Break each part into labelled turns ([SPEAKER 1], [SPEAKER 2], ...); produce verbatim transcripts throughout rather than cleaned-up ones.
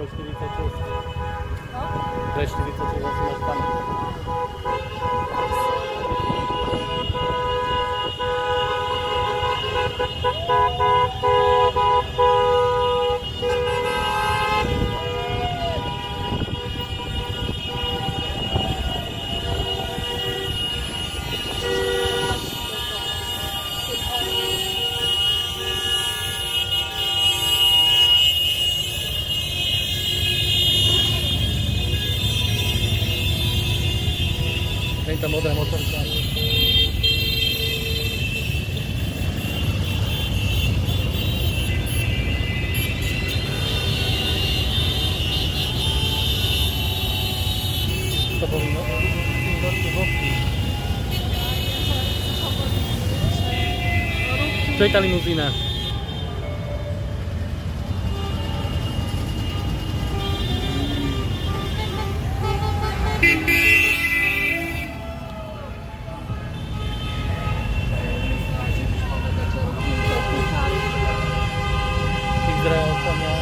[SPEAKER 1] štyridsaťšesť.
[SPEAKER 2] No?
[SPEAKER 1] To je štyridsaťšesť, asi máš pamäť. Vem tá modrá motorka. To powinno to je tá limuzína. Izraelčania.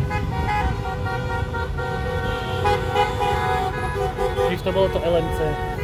[SPEAKER 1] To bolo to el em cé.